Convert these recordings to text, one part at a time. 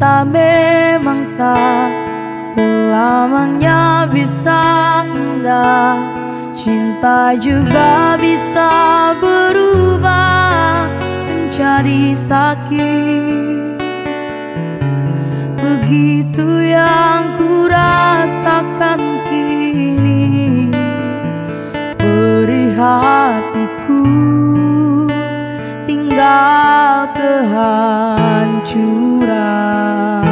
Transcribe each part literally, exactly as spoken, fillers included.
Cinta memang tak selamanya bisa indah. Cinta juga bisa berubah menjadi sakit. Begitu yang ku rasakan kini. Beri hatiku tinggal kehancuran.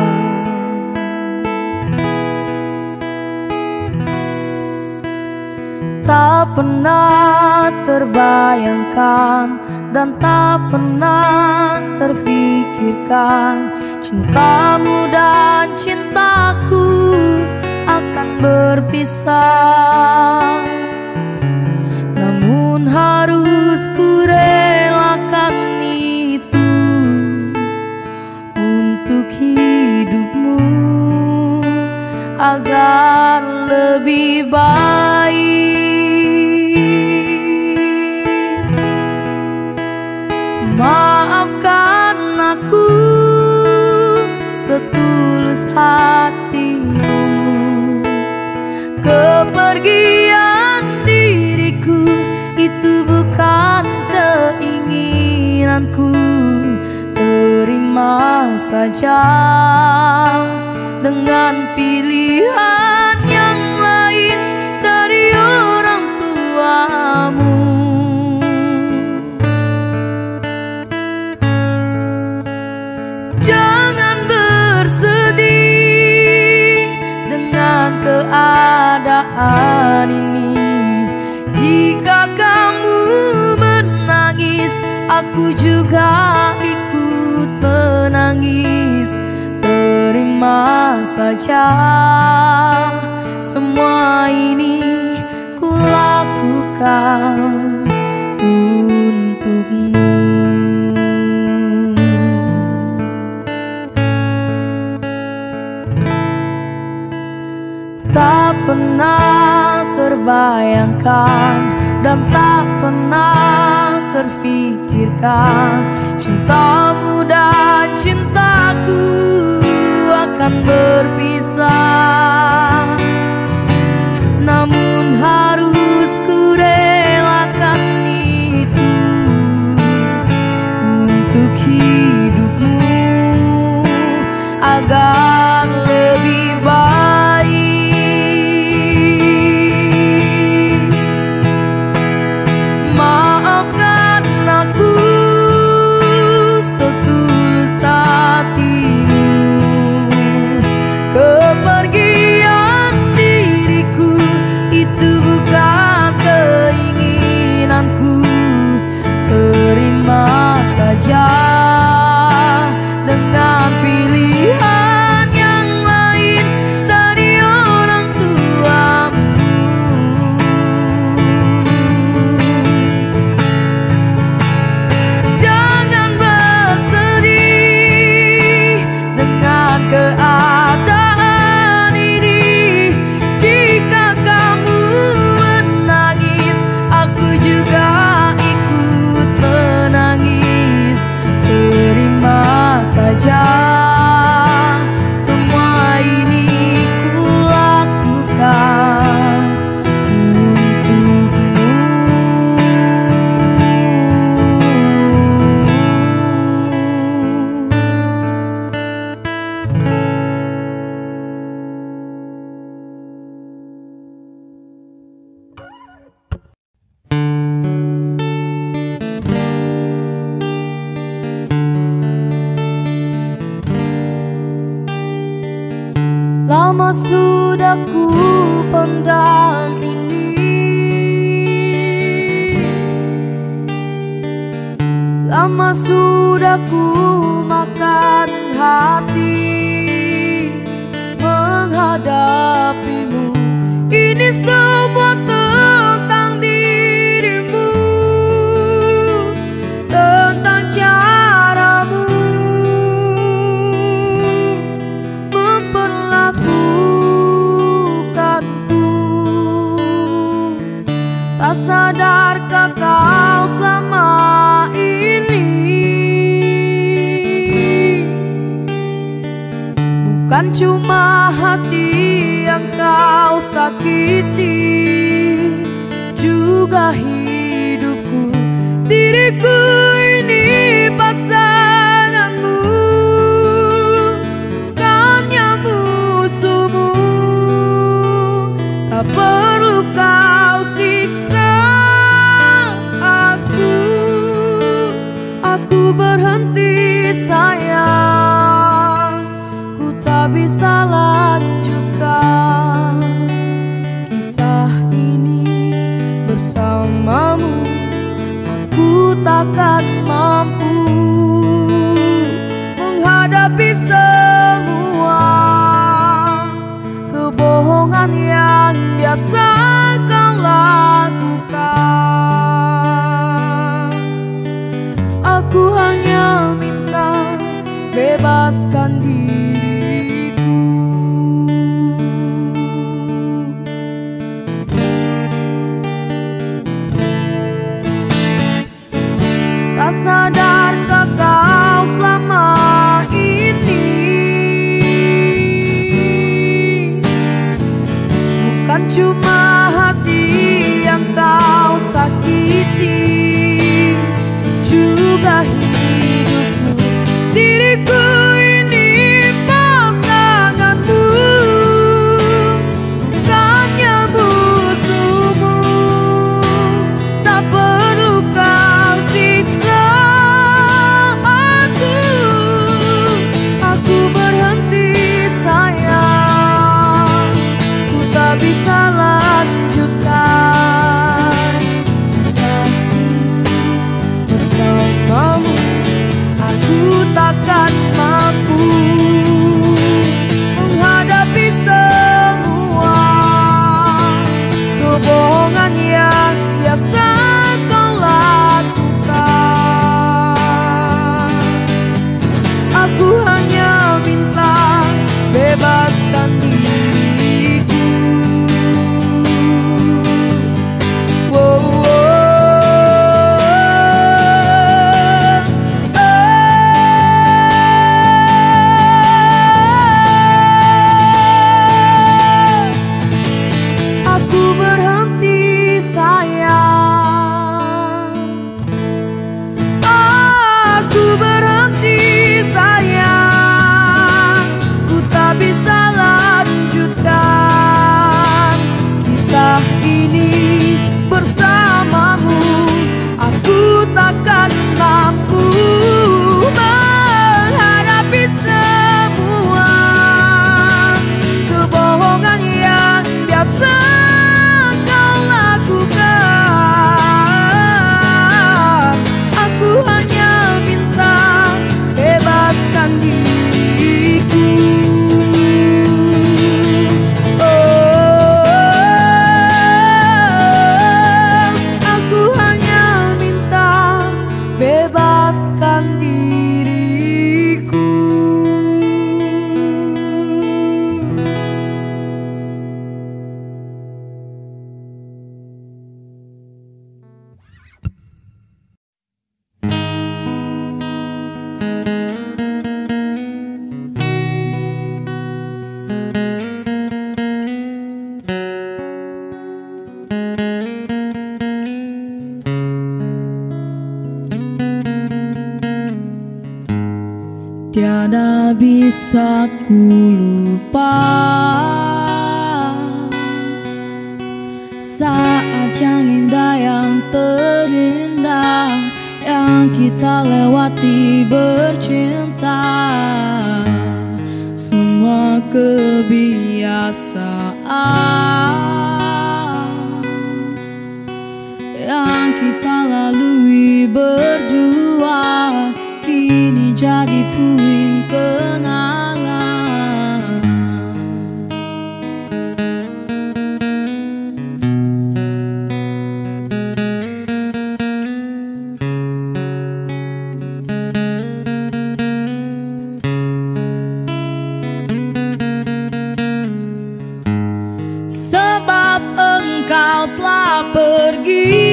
Tak pernah terbayangkan dan tak pernah terfikirkan cintamu dan cintaku akan berpisah. Namun harus ku relakan itu untuk hidupmu agar lebih baik. Maafkan aku setulus hatimu. Kepergian diriku itu bukan keinginanku. Terima saja dengan pilihan yang lain dari orang tuamu. Jangan bersedih dengan keadaan ini. Jika kamu menangis, aku juga ikut menangis. Terima saja semua ini ku lakukan untukmu. Tak pernah terbayangkan dan tak pernah terfikirkan cintamu dan cintaku akan berpisah. Namun harus ku relakan itu untuk hidupmu agar lebih baik. Maafkan aku setulus hatimu. Kepergian diriku itu bukan keinginanku. Terima saja dengan pilihan yang lain dari orang tuamu. Jangan bersedih dengan keadaan ini. Jika kamu menangis, aku juga ikut menangis. Terima saja semua ini ku lakukan untukmu. Lama sudah ku pendam ini. Lama sudah ku makan hati menghadapimu. Ini semua tentang dirimu, tentang caramu memperlakukanku. Tak sadarkah kau selama ini Bukan cuma hati yang kau sakiti, juga hidupku, diriku ini pasanganmu, bukannya musuhmu. Tak perlu kau siksa aku, aku berhenti sayang. Ku tak bisa lanjutkan kisah ini bersamamu. Aku takkan mampu menghadapi semua kebohongan yang biasa kau lakukan. Aku hanya minta bebaskan diriku. Tak sadarkah kau selama ini bukan cuma hati yang kau sakiti, juga hidupku, diriku ini pasanganmu, bukannya musuhmu. Tak perlu kau siksa aku, aku berhenti sayang. Ku tak bisa lanjutkan kisah ini bersamamu. Aku takkan mampu menghadapi semua kebohongan yang biasa kau lakukan. Aku hanya minta bebaskan diriku. Wow, aku berhenti sayang. Aku berhenti sayang. Ku tak bisa lanjutkan kisah ini bersamamu. Aku takkan mampu menghadapi semua kebohongan yang biasa kau lakukan. Aku hanya minta bebaskan diriku. Oh, aku hanya minta bebaskan diriku. Tiada bisa ku lupa saat yang indah, yang terindah yang kita lewati bercinta. Semua kebiasaan yang kita lalui berdua kini jadi puing kenangan. Sebab engkau telah pergi,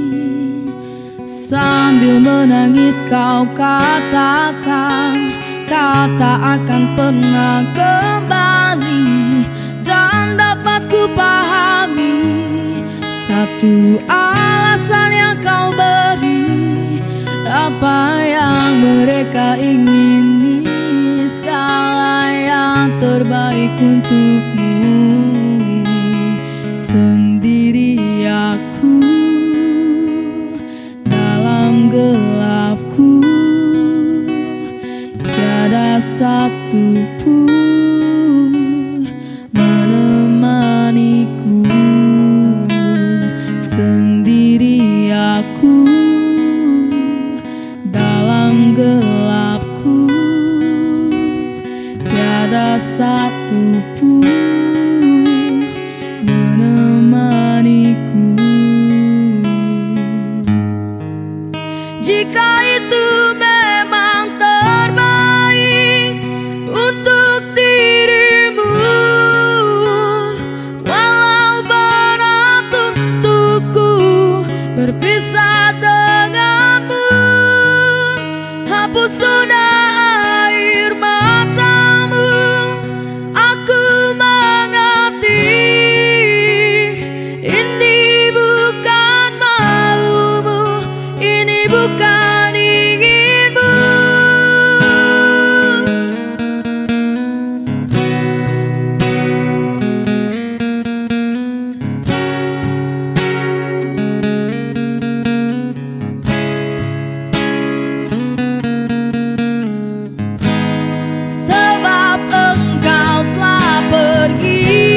sambil menangis kau katakan kau tak akan pernah kembali, dan dapat ku pahami satu alasan yang kau beri. Apa yang mereka ingini, segala yang terbaik untukmu. Sendiri aku dalam gelapku, tiada satu pun menemaniku. Sendiri aku dalam gelapku, tiada satu pun menemaniku. Jika itu memang terbaik untuk dirimu, walau berat untukku berpisah denganmu, hapus sudah air matamu. Aku mengerti ini bukan maumu, ini bukan inginmu. Sebab engkau telah pergi,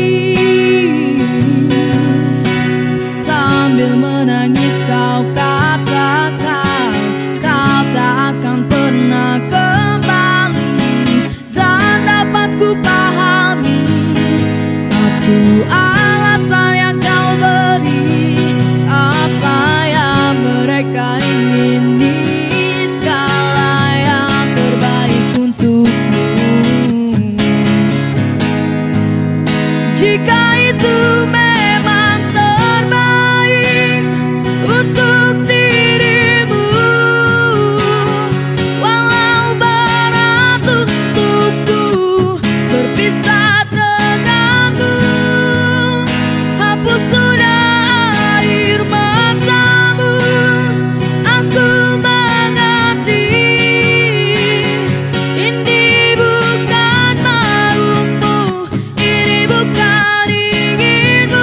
sambil menangis kau katakan kau tak akan pernah kembali, dan dapat ku pahami satu alasan yang kau beri. Apa yang mereka ingini, segala yang terbaik untukmu. Jika itu memang terbaik untuk dirimu, walau berat untukku berpisah denganmu, hapus sudah air matamu. Aku mengerti ini bukan maumu, ini bukan inginmu.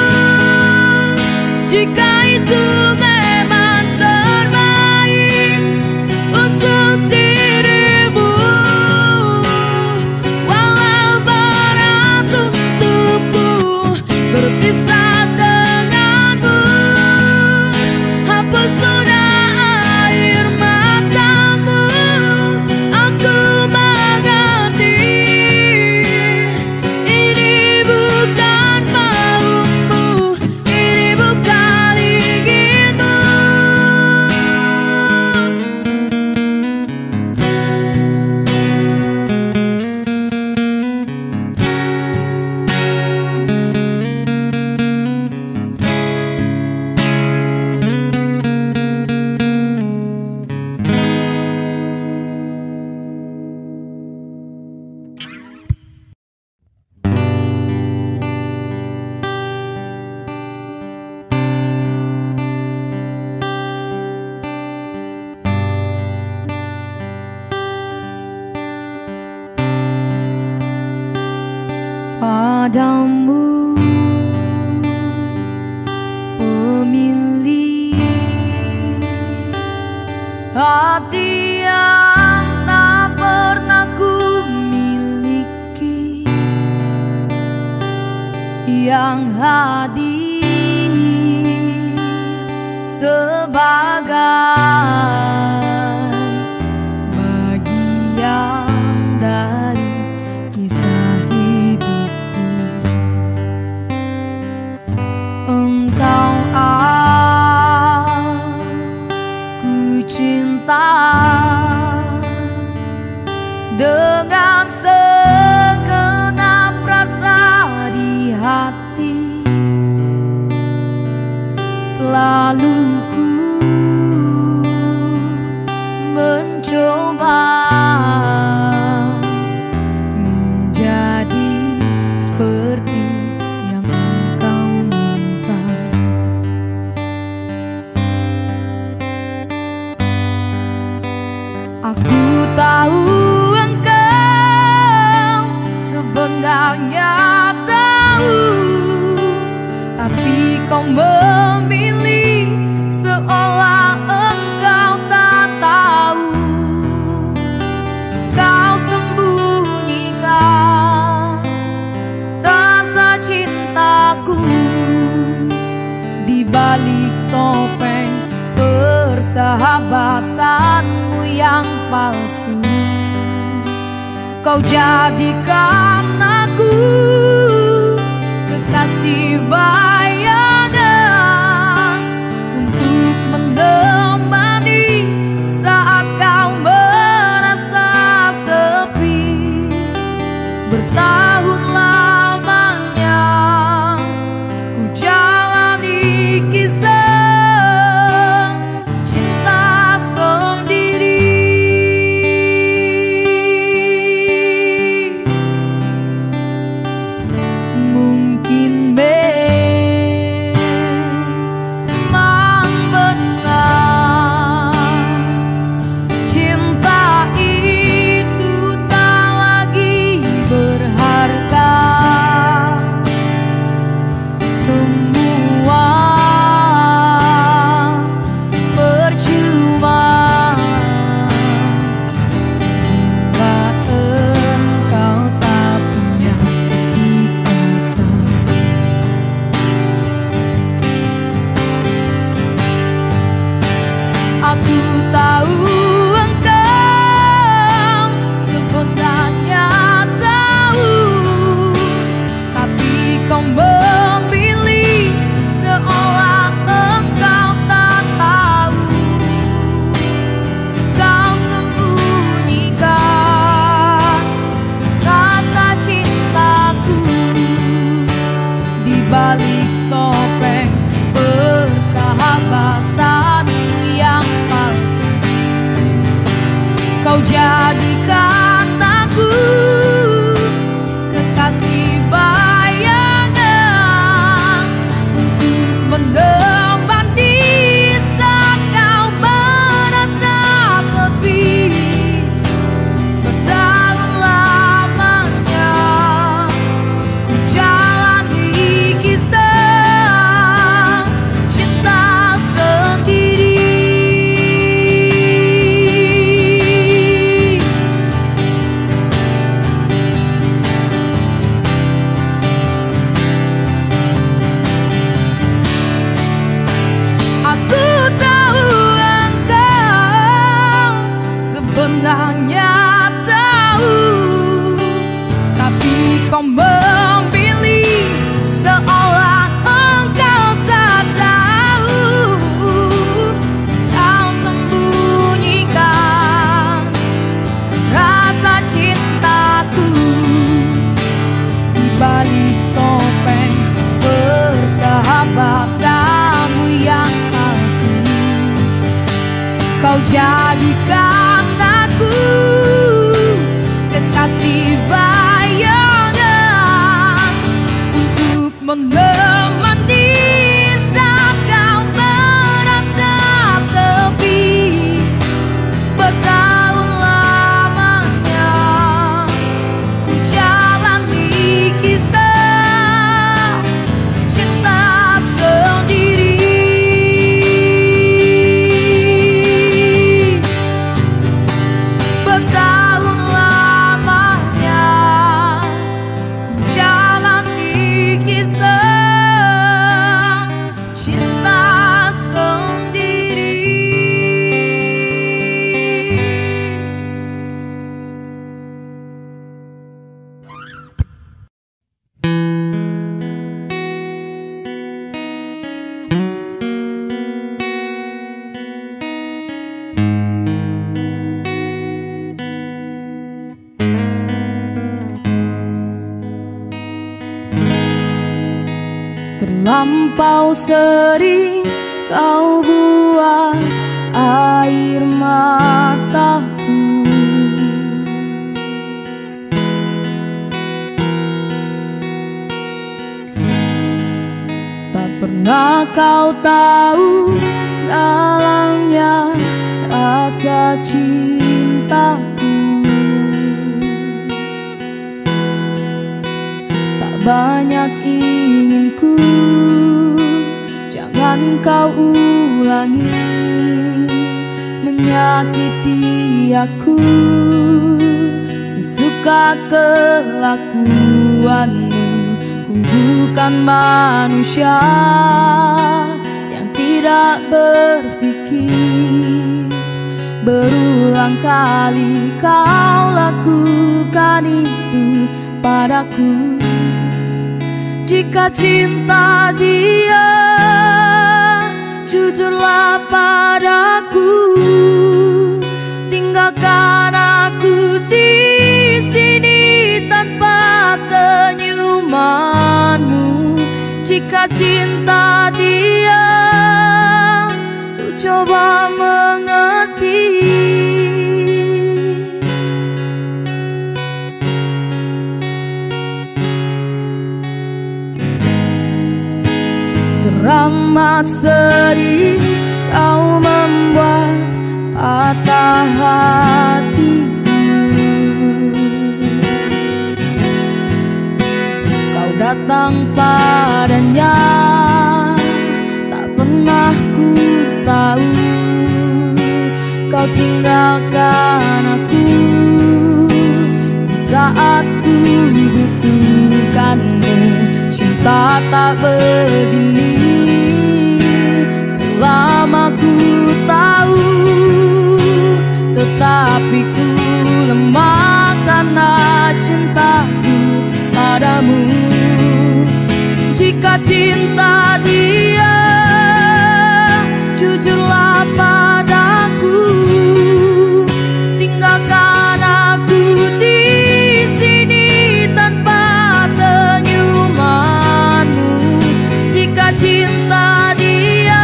Jika itu memang terbaik untuk dirimu, walau berat untukku berpisah denganmu, hapus sudah air matamu. Aku mengerti ini bukan maumu, ini bukan inginmu. Padamu pemilik hati yang tak pernah ku miliki, yang hadir sebagai bagian dari kisah hidupku. Engkau aku cinta dengan segenap rasa di hati. Selalu ku mencoba kau memilih seolah engkau tak tahu. Kau sembunyikan rasa cintaku di balik topeng persahabatanmu yang palsu. Kau jadikan aku kekasih bayangan untuk menemani saat kau merasa sepi. Bertahun lamanya ku jalani kisah cinta sendiri. Mungkin memang benar cinta itu tak lagi berharga. Semua percuma bila engkau tak punya ikatan. Aku tahu engkau sebenarnya tahu, tapi kau memilih seolah engkau tak tahu. Kau sembunyikan rasa cintaku di balik topeng persahabatanmu yang palsu. Kau jadikan aku kekasih bayangan untuk menemani saat kau merasa sepi. Bertahun lamanya ku jalani kisah cinta sendiri. Aku tahu engkau sebenarnya tahu, tapi kau memilih seolah engkau tak tahu. Kau sembunyikan rasa cintaku di balik topeng persahabatanmu yang palsu. Kau jadikan aku kekasih bayangan untuk menemani saat kau merasa sepi. Bertahun lamanya ku jalani kisah cinta sendiri. Bertahun lamanya ku jalani kisah cinta sendiri. Terlampau sering kau buang air mataku. Tak pernah kau tahu dalamnya rasa cintaku. Tak banyak ingin ku akan kau ulangi, menyakiti aku sesuka kelakuanmu. Ku bukan manusia yang tidak berpikir. Berulang kali kau lakukan itu padaku. Jika cinta dia, jujurlah padaku. Tinggalkan aku di sini tanpa senyumanmu. Jika cinta dia, ku coba mengerti. Teramat sedih kau membuat patah hatiku. Kau datang padanya, tak pernah ku tahu. Kau tinggalkan aku di saat ku butuhkanmu. Cinta tak begini selama ku tahu, tetapi ku lemah karena cintaku padamu. Jika cinta dia, jujurlah padaku. Tinggalkan aku di sini tanpa senyumanmu. Jika cinta dia,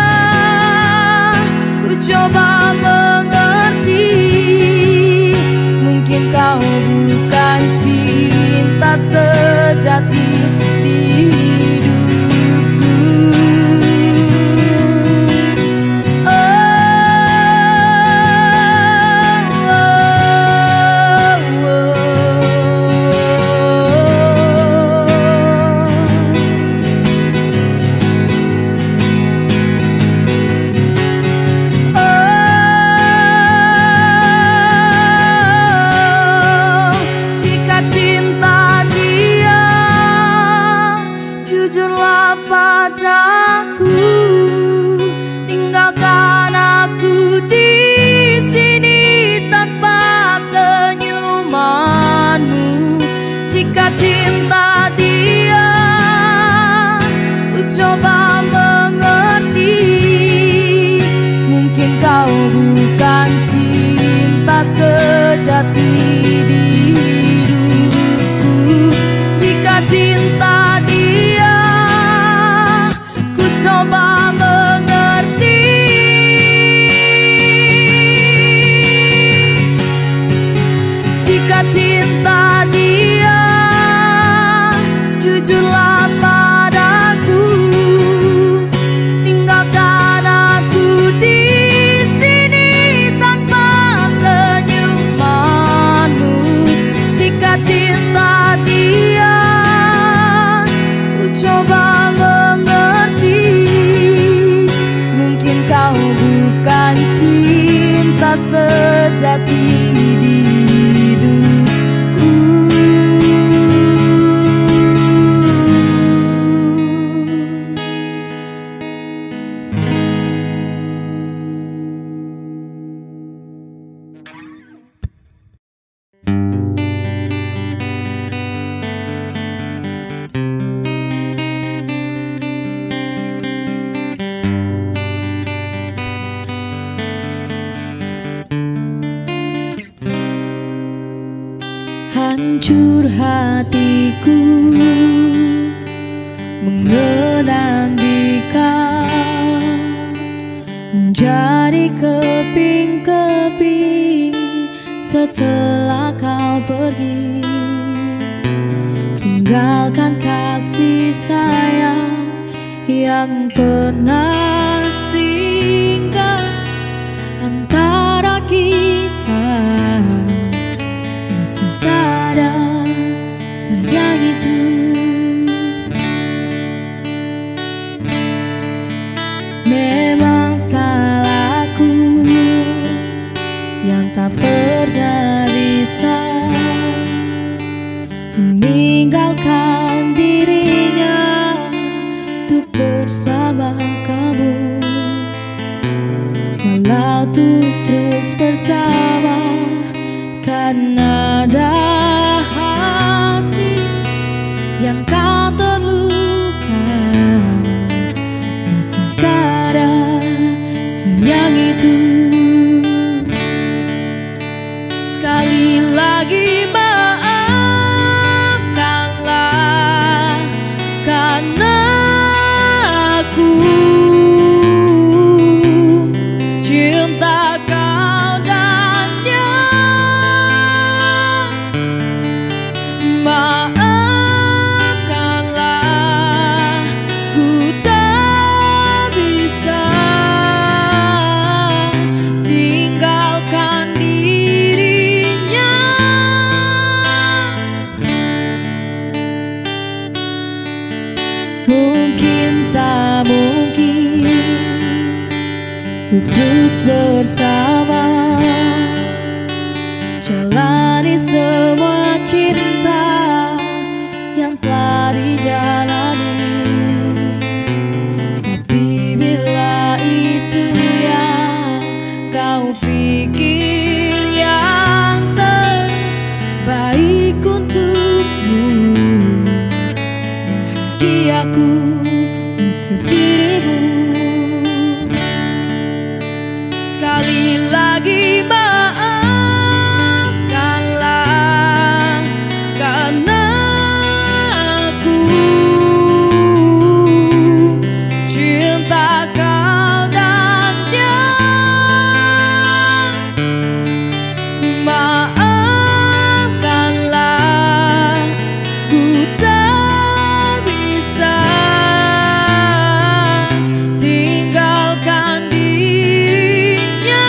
ku coba mengerti. Mungkin kau bukan cinta sejati di hidupku. Oh, oh, oh, oh. Jika cinta dia, jujurlah padaku. Tinggalkan aku di sini tanpa senyumanmu. Jika cinta dia, ku coba mengerti. Mungkin kau bukan cinta sejati di hidupku. Jika cinta dia, ku coba mengerti. Jika cinta dia, jujurlah padaku. Tinggalkan aku di sini tanpa senyumanmu. Jika cinta dia, ku coba mengerti. Mungkin kau bukan cinta sejati di hidupku. Hancur hatiku mengenang di kau, menjadi keping-keping setelah kau pergi. Tinggalkan kasih sayang yang pernah singgah antara kita. Masih ada sayang itu. walau tuh terus bersama, karena ada hati yang kau terluka, masih ada sayang itu. Sekali lagi maafkanlah, karena aku cinta kau dan dia. Maafkanlah, ku tak bisa tinggalkan dirinya. Mungkin tak mungkin terus bersama, jalani semua cinta yang telah dijalani. Tapi bila itu yang kau pikir yang terbaik untukmu, bahagiaku untuk dirimu. Sekali lagi maafkanlah, karena aku cinta kau dan dia. Maafkanlah, ku tak bisa tinggalkan dirinya.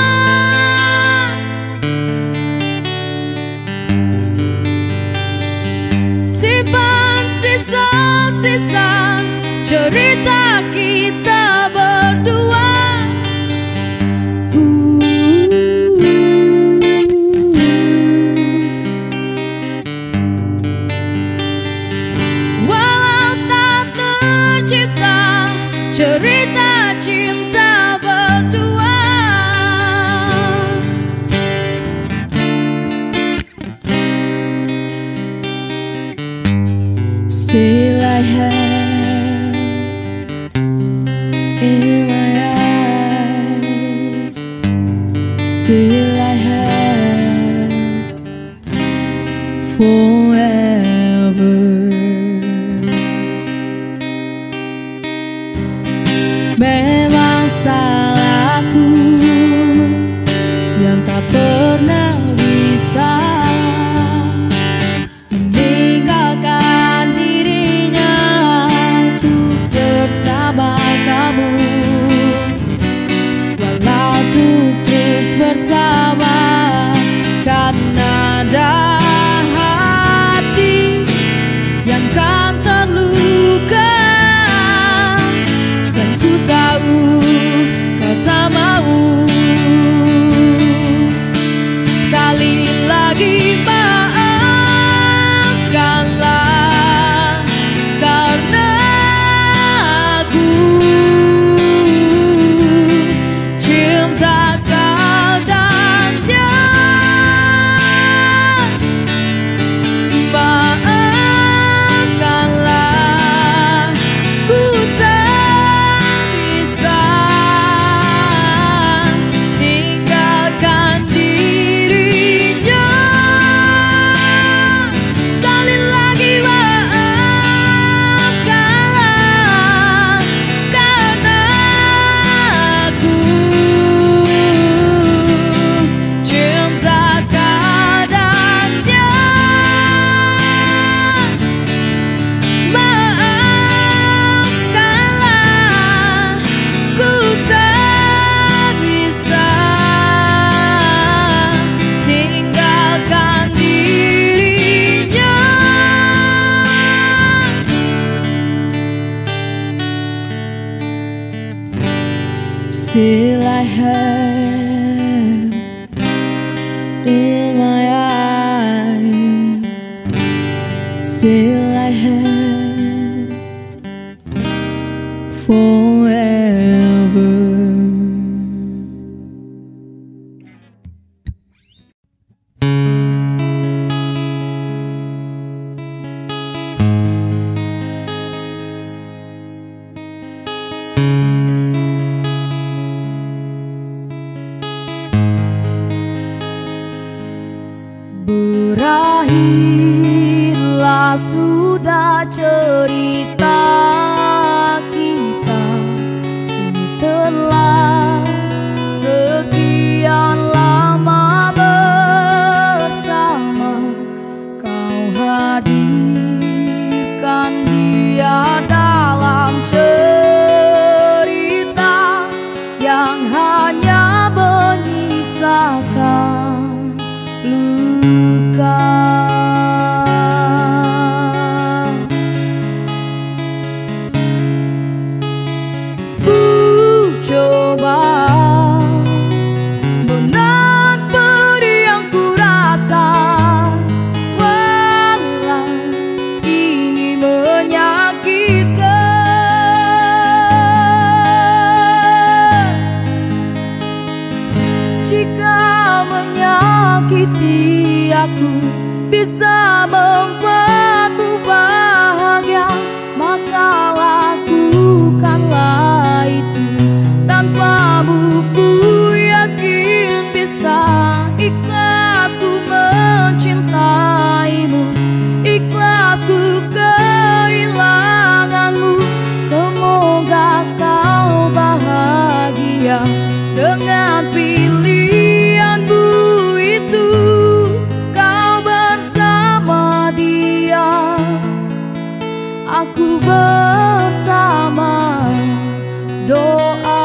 Simpan sisa-sisa cerita kita berdua. Walau tak tercipta cerita cinta berdua, still I have in my eyes, still I have forever. Memang salahku yang tak pernah bisa meninggalkan dirinya untuk bersama kamu. Walau tuh terus bersama, karena ada hati yang kan terluka, dan ku tahu kau tak mau. Sekali lagi maafkanlah, karena aku cinta kau dan dia. Maafkanlah, ku tak bisa tinggalkan dirinya. Sekali lagi maafkanlah, karena aku cinta kau dan dia. Maafkanlah, ku tak bisa tinggalkan dirinya. Still I have in my eyes, still I have forever. Berakhirlah sudah cerita kita setelah sekian lama bersama. Kau hadirkan dia dalam cerita yang hanya menyisakan luka. Ku coba menahan pedih yang ku rasa, walau ini menyakitkan. Jika menyakiti aku bisa membuatmu bahagia, maka lakukanlah itu. Tanpamu ku yakin bisa ikhlas ku mencintaimu, ikhlas ku kehilanganmu. Semoga kau bahagia dengan pilihanmu itu. Kau bersama dia, aku bersama doa.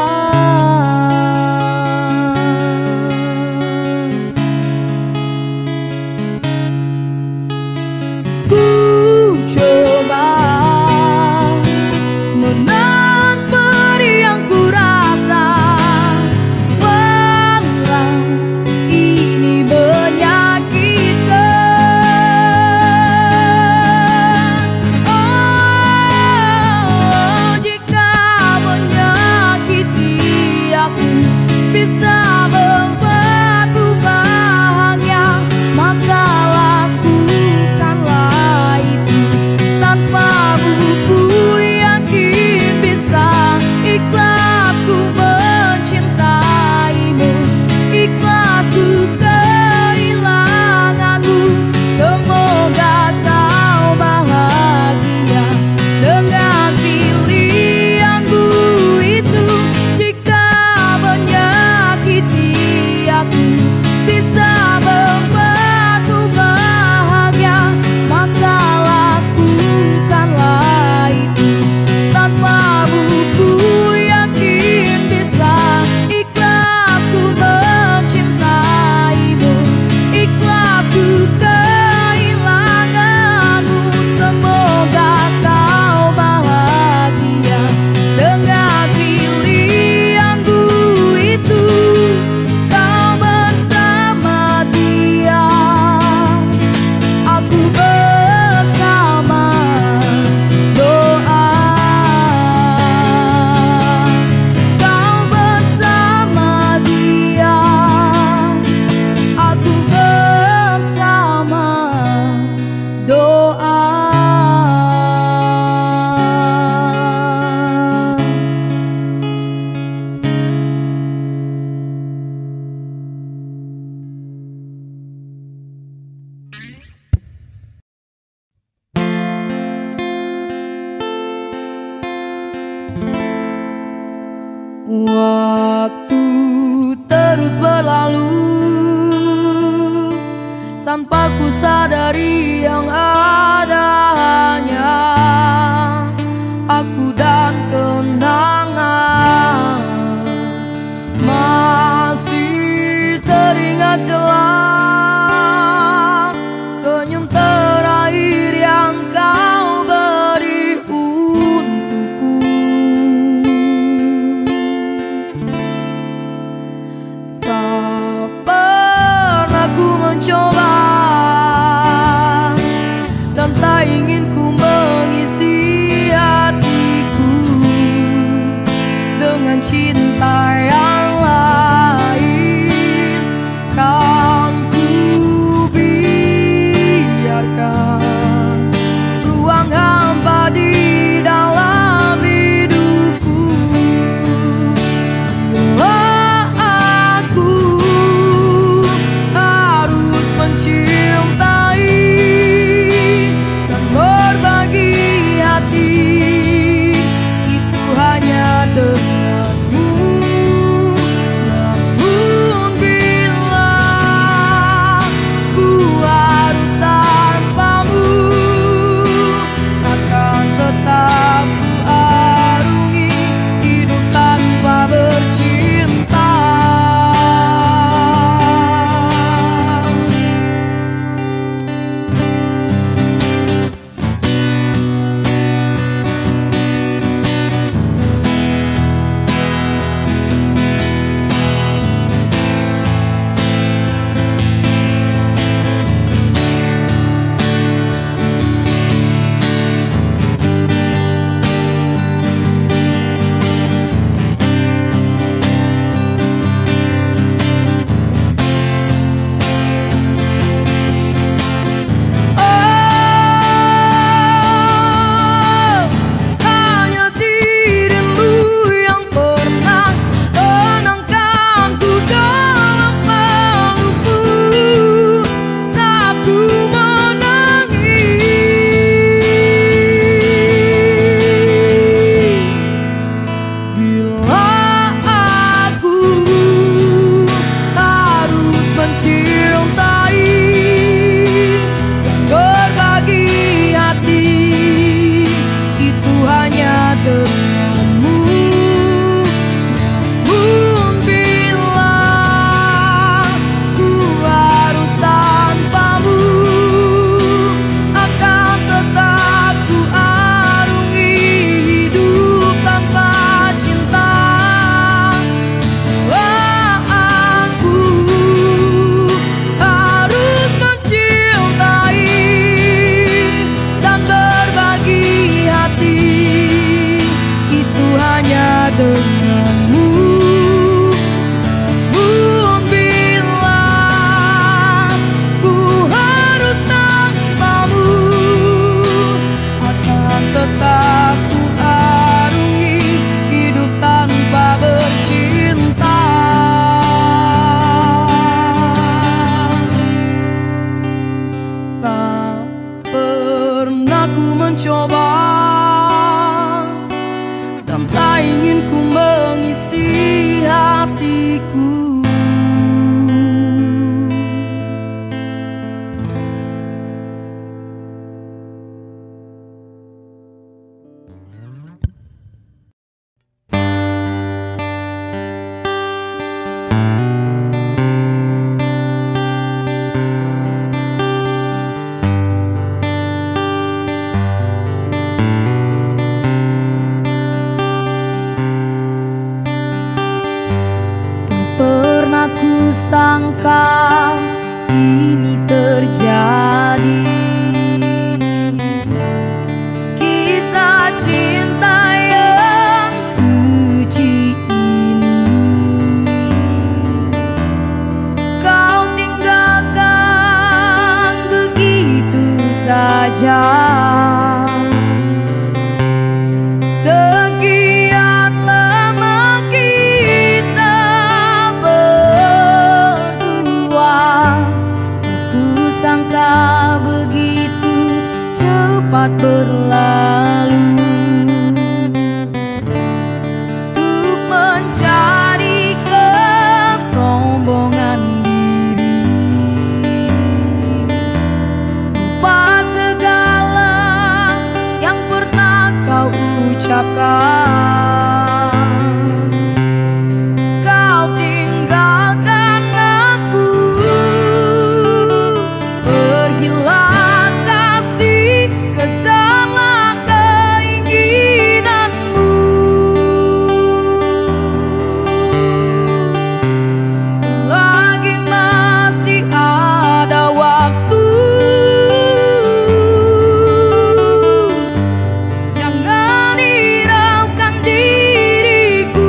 Ku coba menahan pedih yang ku rasa, walau ini menyakitkan. Oh, jika menyakiti aku bisa membuatku bahagia, maka lakukanlah itu. Tanpamu ku yakin bisa ikhlas ku mencintaimu, ikhlas ku kehilanganmu. Semoga kau bahagia dengan pilihanmu itu. Jika menyakiti aku bisa membuatku bahagia, maka lakukanlah itu. Tanpamu ku yakin bisa ikhlas ku mencintaimu, ikhlas ku kehilanganmu. Semoga kau bahagia dengan pilihanmu itu. Kau bersama dia, aku bersama doa. Kau bersama dia, aku bersama doa. Waktu terus berlalu tanpa ku sadari yang ada hanya aku dan kenangan. Masih teringat jelas senyum terakhir yang kau beri untukku. Tak pernah ku mencoba dan tak ingin ku mengisi hatiku dengan cinta yang lain. Kan ku biarkan ruang hampa di dalam hidupku. sangka ini terjadi. Kisah cinta yang suci ini kau tinggalkan begitu saja. Sekian lama kita berdua, aku sangka begitu cepat berlalu. Untuk mencari kesombongan diri, lupa segala yang pernah kau ucapkan. Kau tinggalkan aku, pergilah kasih, kejarlah keinginanmu. Selagi masih ada waktu, jangan hiraukan diriku.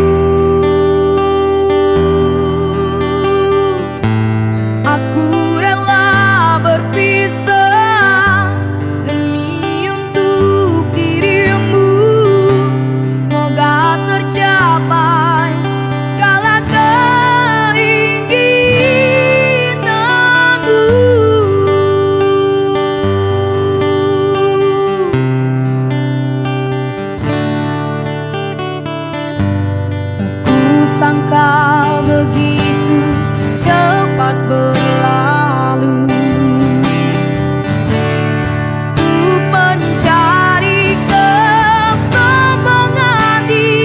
Aku rela berpisah demi untuk dirimu. Semoga tercapai segala keinginanmu. Aku sangka begitu cepat berlalu. Untuk mencari kesombongan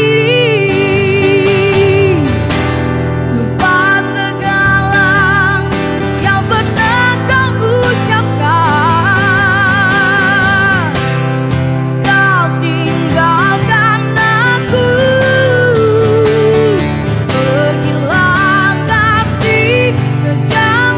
diri, lupa segala yang pernah kau ucapkan. Kau tinggalkan aku, pergilah kasih, kejar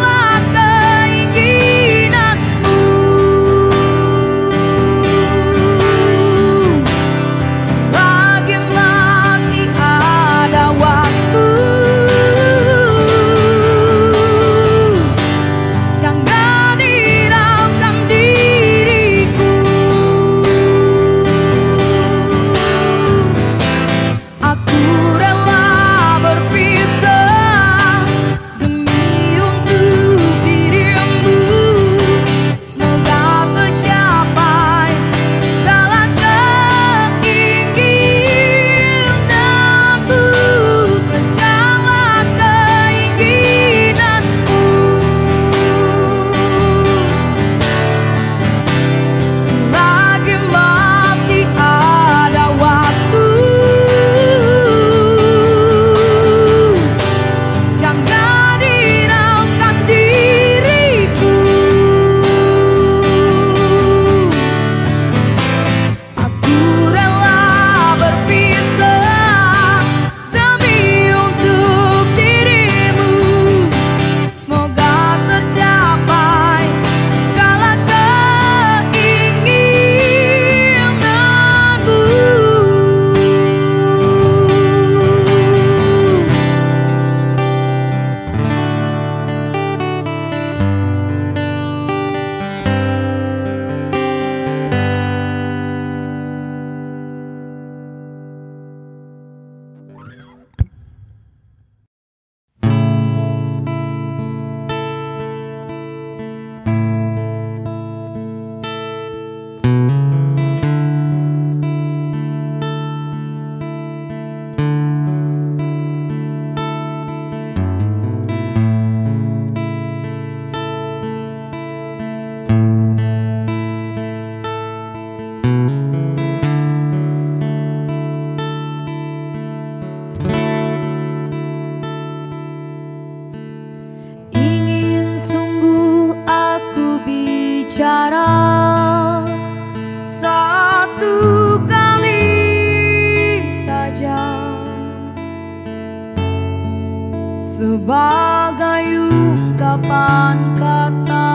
sebagai ungkapan kata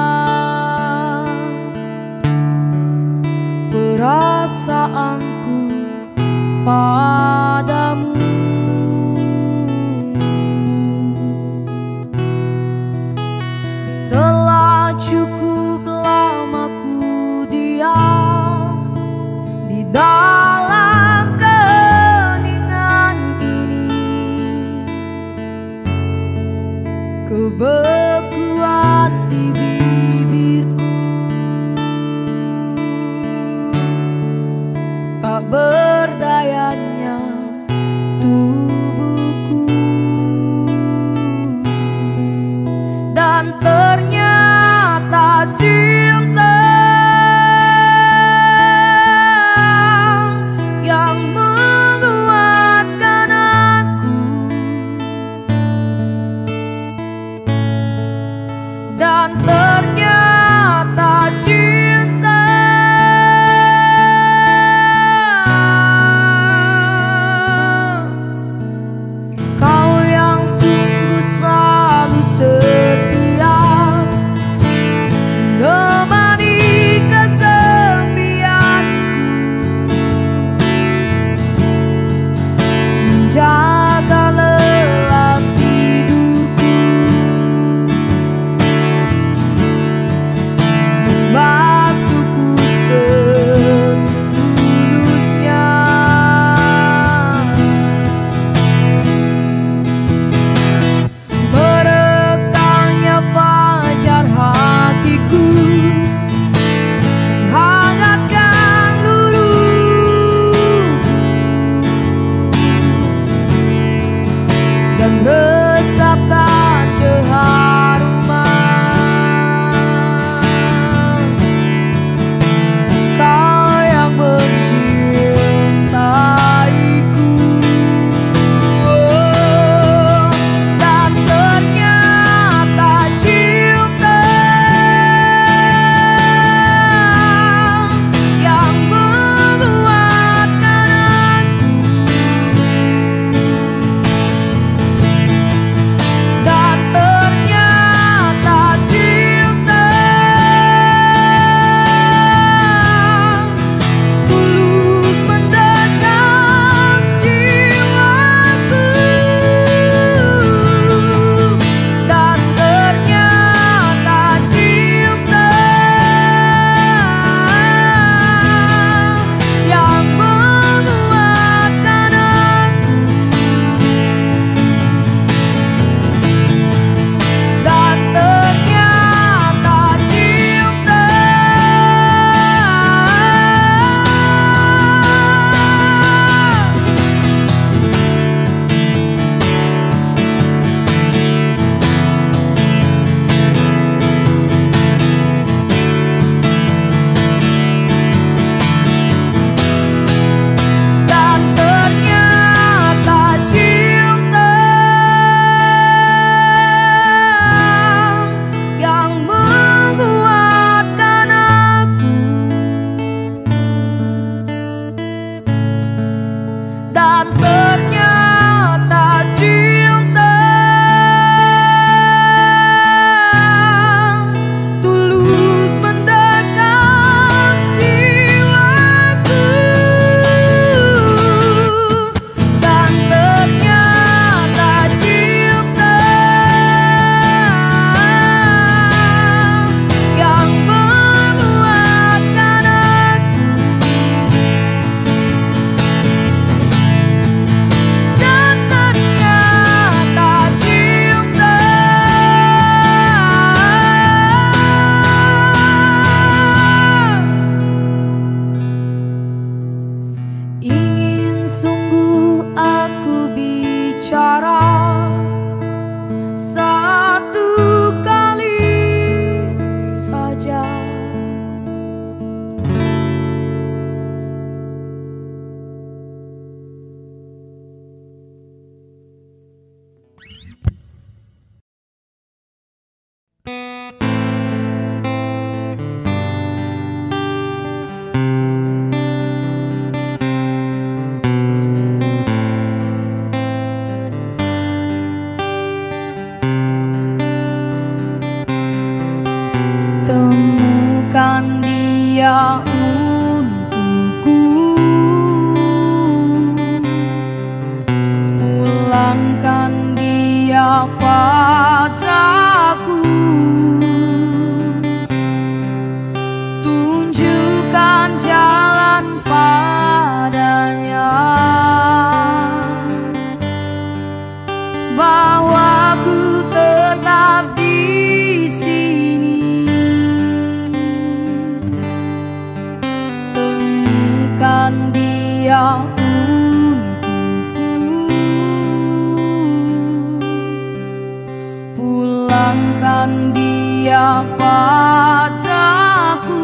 perasaanku padamu. Telah cukup lama ku diam di dalam keheningan ini, kebekuan di bibirku, tak berdayanya tubuhku, dan ternyata cinta yang menguatkan aku, dan ternyata cinta kau yang sungguh selalu setia menemani kesepianku, menjaga lelap tidurku, membasuhku setulusnya, merekamnya fajar hatiku, hangatkan luruhku, dan resapkan keharuman kau yang mencintaiku. Oh, dan ternyata cinta yang menguatkan aku, dan ternyata cinta tulus mendekam jiwaku, dan ternyata cinta yang menguatkan aku, dan ternyata cinta dan ternyata cinta yang menguatkan aku, dan ternyata cinta tulus mendekam jiwaku, dan ternyata cinta yang menguatkan aku, dan ternyata cinta ingin sungguh aku bicara satu kali saja. Pulangkan dia untukku, pulangkan dia padaku, tunjukkan jalan padanya, bahwa ku tetap di sini. Temukan dia untukku, pulangkan dia padaku,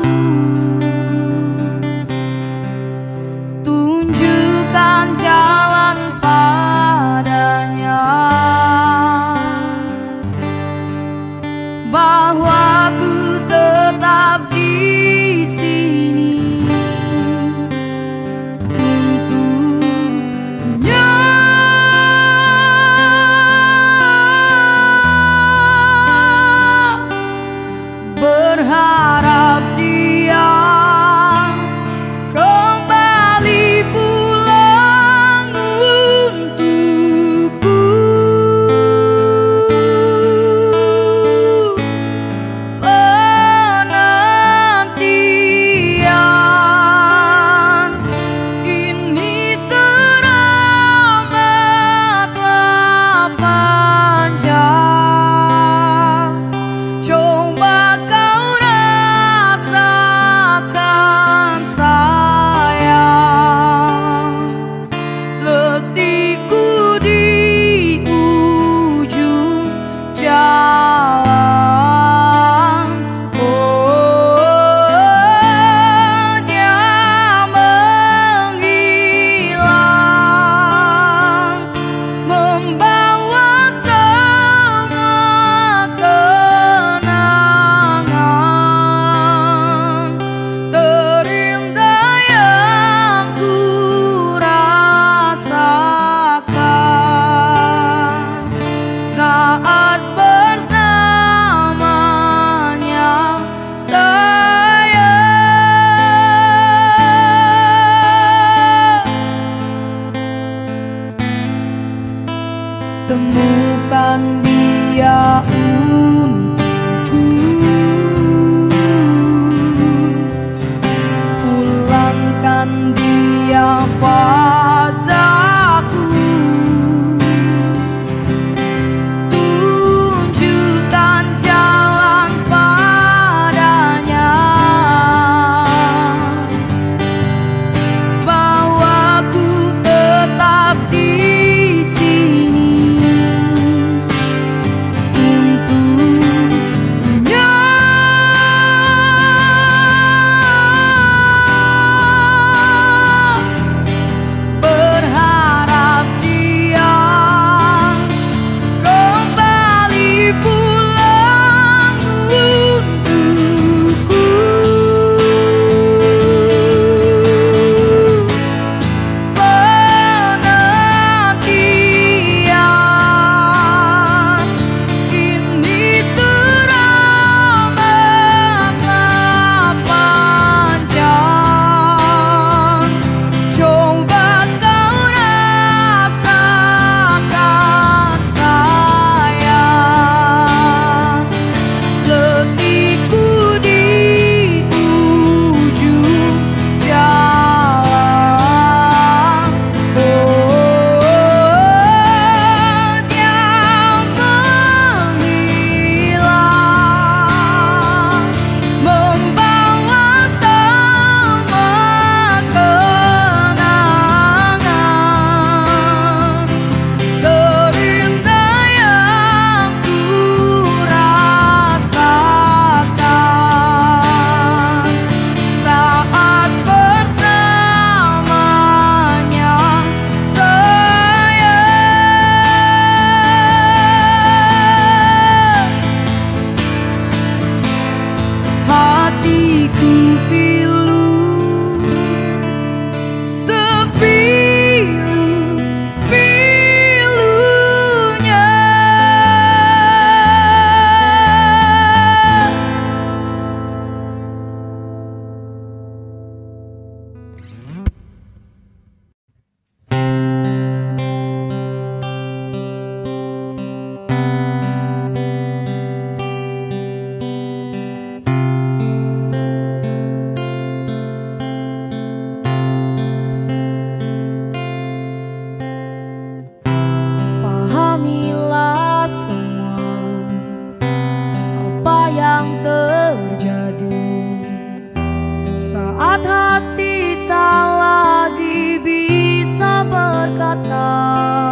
tunjukkan jalan padanya, bahwa ku tetap di sini untuknya. Berharap dia kembali pulang untukku, penantian ini teramatlah panjang. Coba kau rasakan sayang, letihku di ujung jalan. Oh, dia menghilang, membawa semua kenangan terindah yang ku rasakan saat bersamanya, sayang. Temukan dia untukku, pulangkan dia padaku, tunjukkan jalan padanya, bahwa ku tetap di sini untuknya. Berharap Pahamilah semua apa yang terjadi saat hati tak lagi bisa berkata.